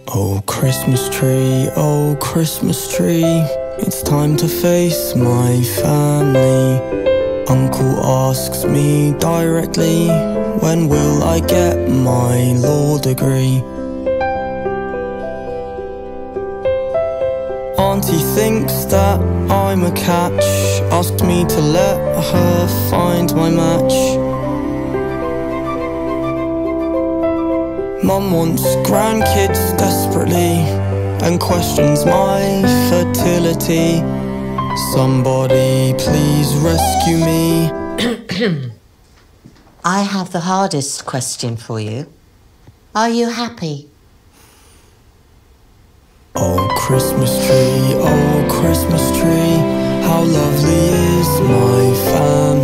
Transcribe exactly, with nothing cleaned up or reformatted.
Oh Christmas tree, oh Christmas tree, it's time to face my family. Uncle asks me directly, when will I get my law degree? Auntie thinks that I'm a catch, asked me to let her find my match. Mum wants grandkids desperately and questions my fertility. Somebody please rescue me. I have the hardest question for you. Are you happy? Oh Christmas tree, oh Christmas tree, how lovely is my family.